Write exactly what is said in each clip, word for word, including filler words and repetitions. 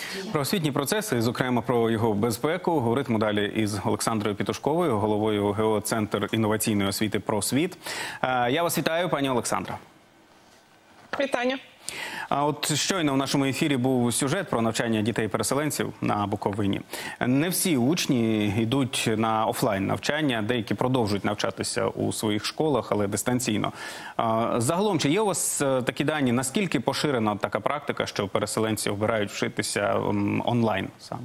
Про освітні процеси, зокрема про його безпеку, говоритиму далі із Олександрою Петушковою, головою ГО «Центр інноваційної освіти «Просвіт». Я вас вітаю, пані Олександра. Вітання. А от щойно в нашому ефірі був сюжет про навчання дітей-переселенців на Буковині. Не всі учні йдуть на офлайн навчання, деякі продовжують навчатися у своїх школах, але дистанційно. Загалом, чи є у вас такі дані, наскільки поширена така практика, що переселенці обирають вчитися онлайн саме?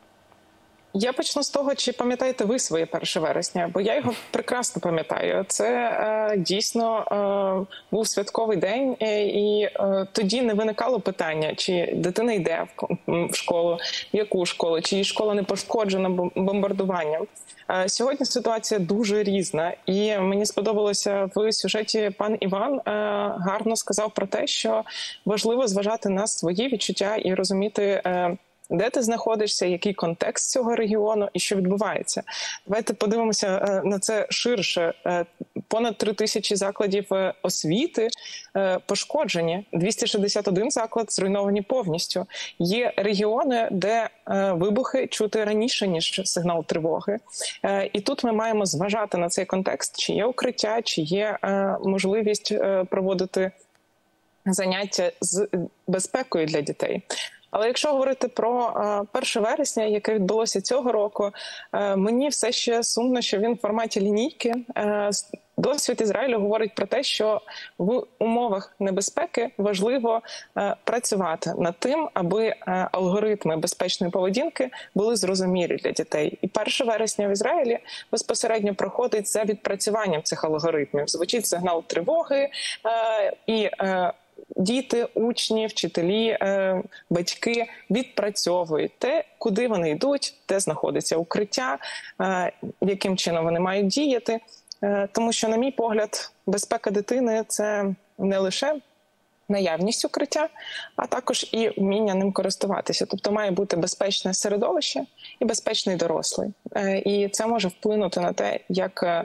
Я почну з того, чи пам'ятаєте ви своє перше вересня, бо я його прекрасно пам'ятаю. Це е, дійсно е, був святковий день, е, і е, тоді не виникало питання, чи дитина йде в, в школу, в яку школу, чи її школа не пошкоджена бомбардуванням. Е, сьогодні ситуація дуже різна, і мені сподобалося в сюжеті пан Іван е, гарно сказав про те, що важливо зважати на свої відчуття і розуміти, е, де ти знаходишся, який контекст цього регіону і що відбувається. Давайте подивимося на це ширше. Понад три тисячі закладів освіти пошкоджені, двісті шістдесят один заклад зруйновані повністю. Є регіони, де вибухи чути раніше, ніж сигнал тривоги. І тут ми маємо зважати на цей контекст, чи є укриття, чи є можливість проводити заняття з безпекою для дітей. Але якщо говорити про перше вересня, яке відбулося цього року, мені все ще сумно, що він в форматі лінійки. Досвід Ізраїлю говорить про те, що в умовах небезпеки важливо працювати над тим, аби алгоритми безпечної поведінки були зрозумілі для дітей. І перше вересня в Ізраїлі безпосередньо проходить за відпрацюванням цих алгоритмів. Звучить сигнал тривоги і діти, учні, вчителі, батьки відпрацьовують те, куди вони йдуть, де знаходиться укриття, яким чином вони мають діяти. Тому що, на мій погляд, безпека дитини – це не лише наявність укриття, а також і вміння ним користуватися. Тобто має бути безпечне середовище і безпечний дорослий. І це може вплинути на те, як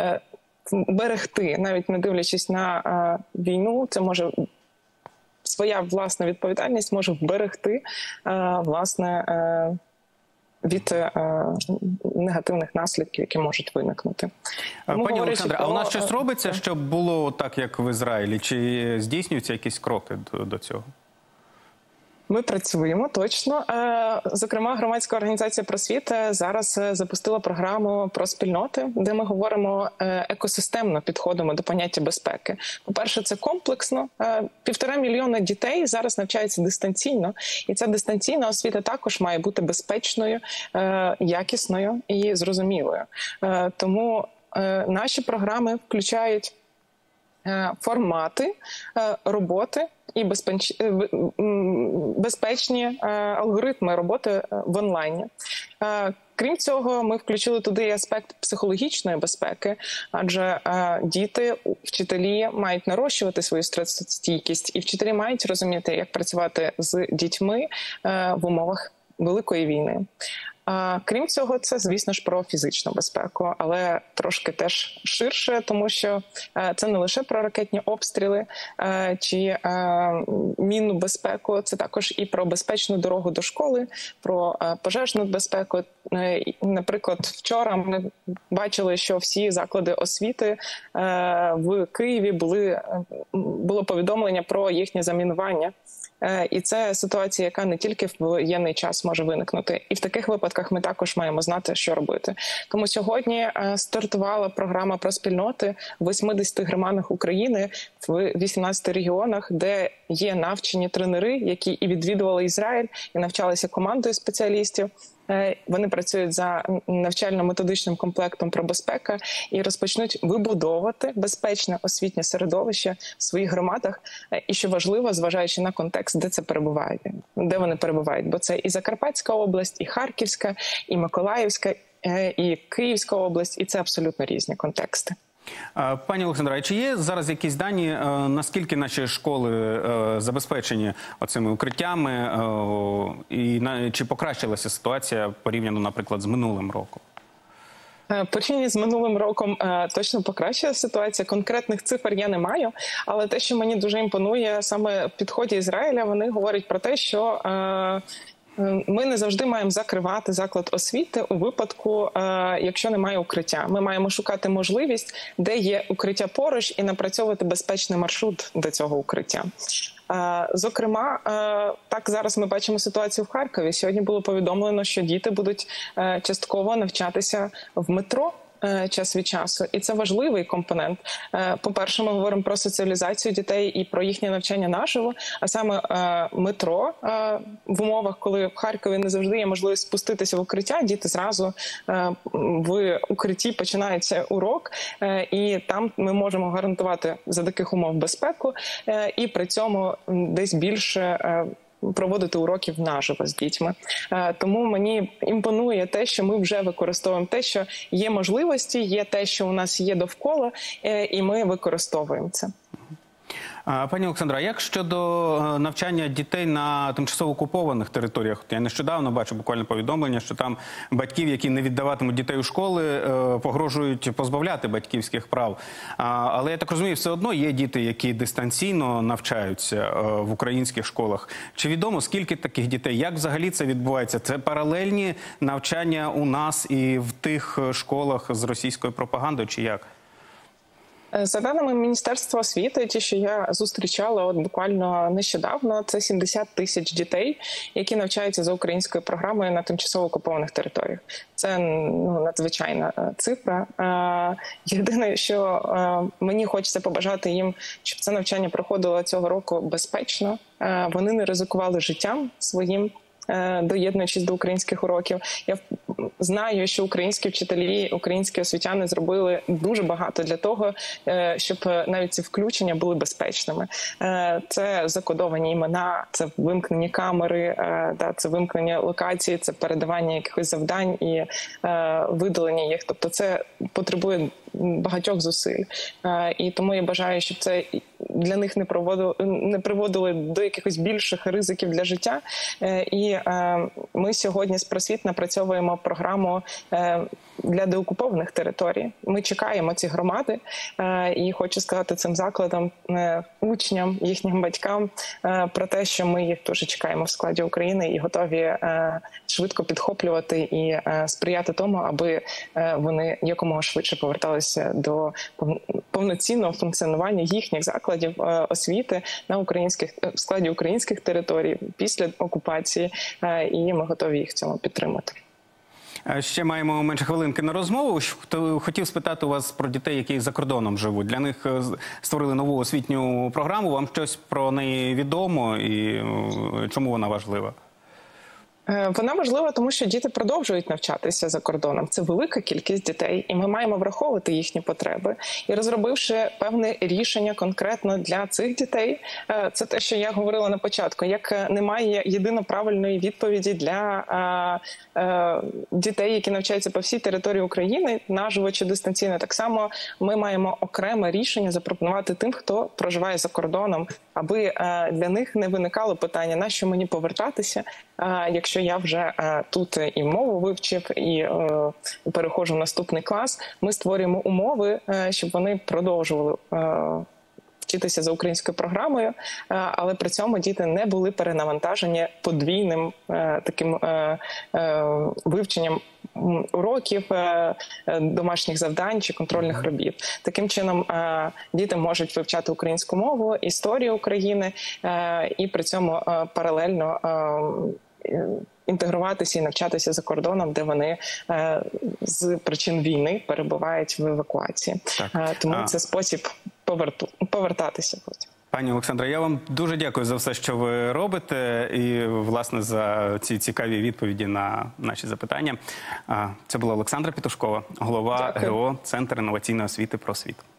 берегти, навіть не дивлячись на війну, це може... Своя власна відповідальність може вберегти, власне, від негативних наслідків, які можуть виникнути. Пані Олександра, а у нас щось робиться, щоб було так, як в Ізраїлі? Чи здійснюються якісь кроки до цього? Ми працюємо, точно. Зокрема, громадська організація «Просвіт» зараз запустила програму про спільноти, де ми говоримо екосистемно підходимо до поняття безпеки. По-перше, це комплексно. Півтора мільйона дітей зараз навчаються дистанційно, і ця дистанційна освіта також має бути безпечною, якісною і зрозумілою. Тому наші програми включають формати роботи і безпечні алгоритми роботи в онлайні. Крім цього, ми включили туди і аспект психологічної безпеки, адже діти, вчителі мають нарощувати свою стресостійкість, і вчителі мають розуміти, як працювати з дітьми в умовах великої війни. А, крім цього, це, звісно ж, про фізичну безпеку, але трошки теж ширше, тому що е, це не лише про ракетні обстріли е, чи е, мінну безпеку, це також і про безпечну дорогу до школи, про е, пожежну безпеку. Е, наприклад, вчора ми бачили, що всі заклади освіти е, в Києві були, було повідомлення про їхнє замінування. І це ситуація, яка не тільки в воєнний час може виникнути. І в таких випадках ми також маємо знати, що робити. Тому сьогодні стартувала програма про спільноти в восьмидесяти громадах України, в вісімнадцяти регіонах, де є навчені тренери, які і відвідували Ізраїль, і навчалися командою спеціалістів. Вони працюють за навчально-методичним комплектом про безпеку і розпочнуть вибудовувати безпечне освітнє середовище в своїх громадах. І що важливо, зважаючи на контекст, де це перебувають, де вони перебувають. Бо це і Закарпатська область, і Харківська, і Миколаївська, і Київська область, і це абсолютно різні контексти. Пані Олександра, чи є зараз якісь дані, наскільки наші школи забезпечені оцими укриттями, і чи покращилася ситуація порівняно, наприклад, з минулим роком? Порівняно з минулим роком точно покращила ситуація. Конкретних цифр я не маю, але те, що мені дуже імпонує саме в підході Ізраїля, вони говорять про те, що ми не завжди маємо закривати заклад освіти у випадку, якщо немає укриття. Ми маємо шукати можливість, де є укриття поруч, і напрацьовувати безпечний маршрут до цього укриття. Зокрема, так зараз ми бачимо ситуацію в Харкові. Сьогодні було повідомлено, що діти будуть частково навчатися в метро час від часу. І це важливий компонент. По-перше, ми говоримо про соціалізацію дітей і про їхнє навчання наживо, а саме метро в умовах, коли в Харкові не завжди є можливість спуститися в укриття, діти зразу в укритті починається урок, і там ми можемо гарантувати за таких умов безпеку, і при цьому десь більше проводити уроків наживо з дітьми. Тому мені імпонує те, що ми вже використовуємо те, що є можливості, є те, що у нас є довкола, і ми використовуємо це. Пані Олександра, як щодо навчання дітей на тимчасово окупованих територіях? Я нещодавно бачу буквально повідомлення, що там батьків, які не віддаватимуть дітей у школи, погрожують позбавляти батьківських прав. Але я так розумію, все одно є діти, які дистанційно навчаються в українських школах. Чи відомо, скільки таких дітей? Як взагалі це відбувається? Це паралельні навчання у нас і в тих школах з російською пропагандою, чи як? За даними Міністерства освіти, ті, що я зустрічала от буквально нещодавно, це сімдесят тисяч дітей, які навчаються за українською програмою на тимчасово окупованих територіях. Це ну, надзвичайна цифра. Єдине, що мені хочеться побажати їм, щоб це навчання проходило цього року безпечно. Вони не ризикували життям своїм, доєднуючись до українських уроків. Я знаю, що українські вчителі, українські освітяни зробили дуже багато для того, щоб навіть ці включення були безпечними. Це закодовані імена, це вимкнені камери, це вимкнення локації, це передавання якихось завдань і видалення їх. Тобто це потребує багатьох зусиль. І тому я бажаю, щоб це для них не приводило, не приводило до якихось більших ризиків для життя. І ми сьогодні з просвіт напрацьовуємо програму для деокупованих територій. Ми чекаємо ці громади, і хочу сказати цим закладам, учням, їхнім батькам про те, що ми їх дуже чекаємо в складі України і готові швидко підхоплювати і сприяти тому, аби вони якомога швидше поверталися до повноцінного функціонування їхніх закладів освіти на українських в складі українських територій після окупації, і ми готові їх в цьому підтримати. Ще маємо менше хвилинки на розмову. Хотів спитати у вас про дітей, які за кордоном живуть. Для них створили нову освітню програму. Вам щось про неї відомо і чому вона важлива? Вона важлива, тому що діти продовжують навчатися за кордоном. Це велика кількість дітей, і ми маємо враховувати їхні потреби. І розробивши певне рішення конкретно для цих дітей, це те, що я говорила на початку, як немає єдино правильної відповіді для дітей, які навчаються по всій території України, наживо чи дистанційно. Так само ми маємо окреме рішення запропонувати тим, хто проживає за кордоном, аби для них не виникало питання, на що мені повертатися, якщо я вже тут і мову вивчив, і переходжу в наступний клас. Ми створюємо умови, щоб вони продовжували вчитися за українською програмою, але при цьому діти не були перенавантажені подвійним таким вивченням уроків, домашніх завдань чи контрольних робіт. Таким чином діти можуть вивчати українську мову, історію України і при цьому паралельно інтегруватися і навчатися за кордоном, де вони е, з причин війни перебувають в евакуації. Е, тому а... це спосіб поверту, повертатися потім. Пані Олександра, я вам дуже дякую за все, що ви робите, і, власне, за ці цікаві відповіді на наші запитання. Це була Олександра Петушкова, голова ГО «Центр інноваційної освіти Просвіт».